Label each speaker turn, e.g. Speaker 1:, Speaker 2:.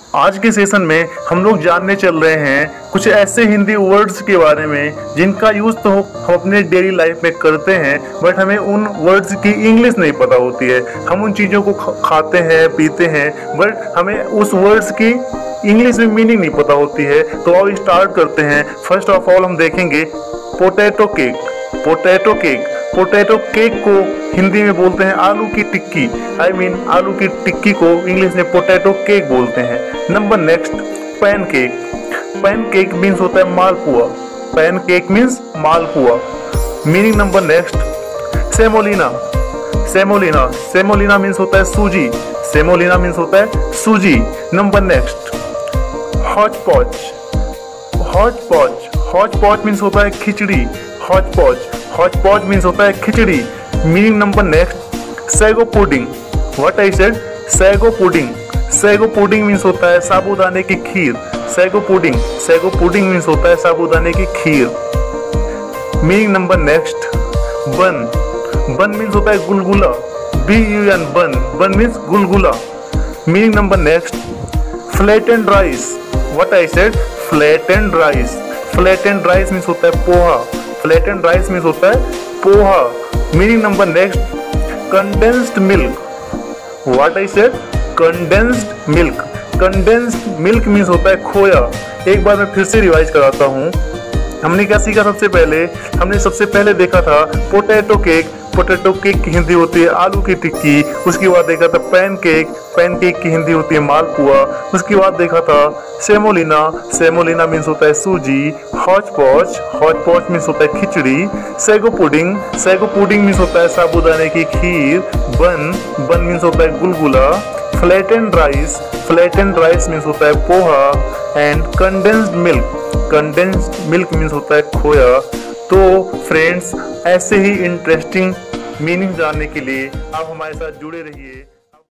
Speaker 1: आज के सेशन में हम लोग जानने चल रहे हैं कुछ ऐसे हिंदी वर्ड्स के बारे में जिनका यूज तो हम अपने डेली लाइफ में करते हैं, बट हमें उन वर्ड्स की इंग्लिश नहीं पता होती है। हम उन चीज़ों को खाते हैं, पीते हैं, बट हमें उस वर्ड्स की इंग्लिश में मीनिंग नहीं पता होती है। तो आओ स्टार्ट करते हैं। फर्स्ट ऑफ ऑल हम देखेंगे potato cake. Potato cake, potato cake को हिंदी में बोलते हैं आलू की टिक्की। आलू की टिक्की को इंग्लिश में पोटैटो केक बोलते हैं। Number next, pancake. Pancake means होता है malpua. Pancake means malpua. Meaning number next, semolina. Semolina, semolina means होता है सूजी। सेमोलिना मीन्स होता है सूजी। Number next, hotchpotch. Hotchpotch, hotchpotch means होता है khichdi. Hotchpotch, hotchpotch means होता है khichdi. Meaning number next, sago pudding. What I said, sago pudding. Sago pudding means होता है साबूदाने की खीर। Sago pudding, sago pudding means होता है साबूदाने की खीर। मीनिंग नंबर नेक्स्ट, बन। बन मीन्स होता है गुलगुला। BUN, बन। Bun means gulgula. Meaning number next, flattened rice. What I said, flattened rice. Flattened rice means होता है पोहा। फ्लैटेंड राइस मीन्स होता है poha. Meaning number next, condensed milk. What I said, condensed milk. Condensed milk means होता है खोया। एक बार मैं फिर से रिवाइज कराता हूँ। हमने क्या सीखा? हमने सबसे पहले देखा था पोटैटो केक। पोटैटो केक की हिंदी होती है आलू की टिक्की। उसके बाद देखा था पैन केक। पैन केक की हिंदी होती है मालपुआ। उसके बाद देखा था सेमोलिना। सेमोलिना मीन्स होता है सूजी। हॉच पॉच, हॉच पॉच मीन्स होता है khichdi. Sago pudding, sago pudding means होता है साबूदाने की खीर। बन, बन मीन्स होता है gulgula. Flattened rice, flattened rice means होता है poha. And condensed milk, condensed milk means होता है खोया। तो फ्रेंड्स, ऐसे ही इंटरेस्टिंग मीनिंग जानने के लिए आप हमारे साथ जुड़े रहिए।